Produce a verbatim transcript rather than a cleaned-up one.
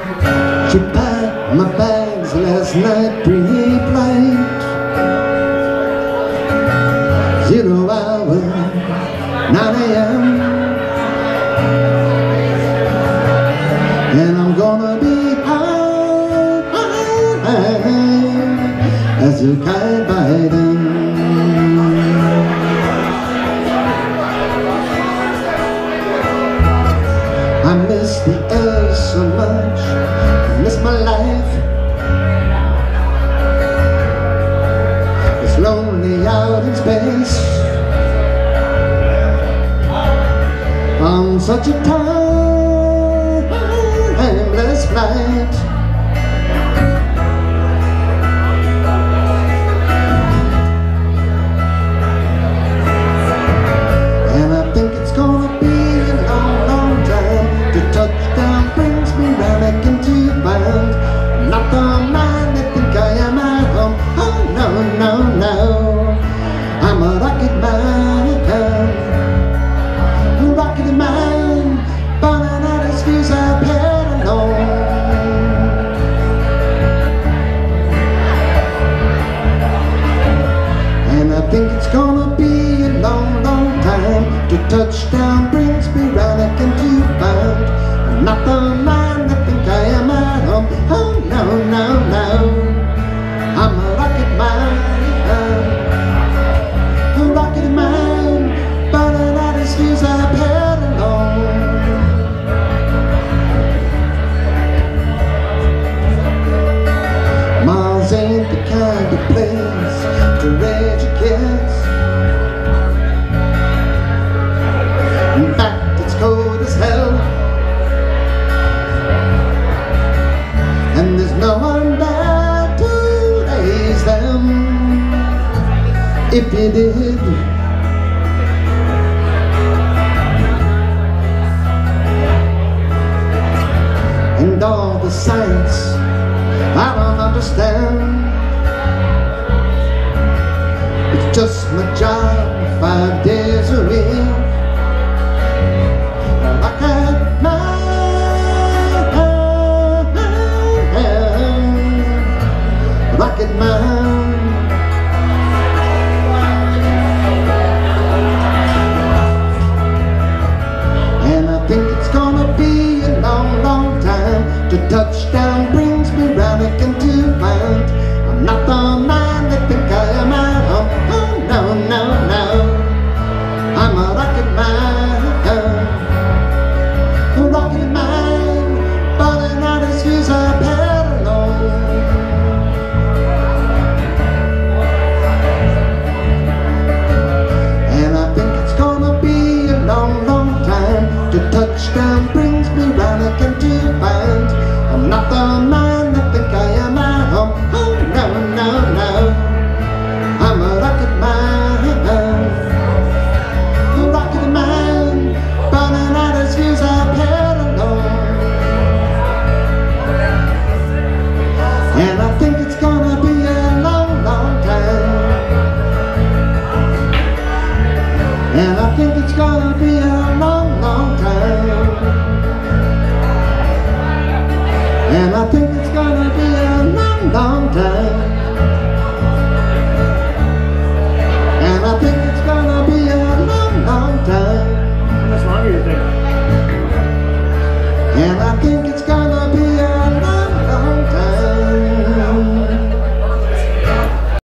She packed my bags last night pre-flight, zero hour, nine A M And I'm gonna be high, high, high as a kite by then. I miss the air so much, I miss my life. It's lonely out in space on such a timeless flight. And I think it's gonna be a long, long time till touchdown brings me right back into bound. Not the man that think I am at home. Oh no, no, no, I'm a rocket man, a rocket man, burning out his fuse up here alone. And I think it's gonna be a long, long time till touchdown brings me right back into bound. I'm not the man that think I am at home. Oh no, no, no, I'm a rocket man, a rocket man, burning out his fuse up here alone. Mars ain't the kind of place to raise your kids. In fact, it's cold as hell, and there's no one there to raise them. If you did, and all the science I don't understand, it's just my job five days a week. Rocket man, rocket man. And I think it's gonna be a long, long time till touchdown brings me round again to find I'm not the man that think I am at home. Oh no, no, no, I'm a rocket man, a rocket man, burning out his fuse up here alone. And I think it's gonna be a long, long time till touchdown brings me round again to find I'm not the man that think I am at home. Oh no, no, no, I'm a rocket man, a rocket man, burning out his fuse up here alone. And I think it's gonna be a long, long time. And I think it's gonna be a long, long time. And I think it's gonna be a long, long time.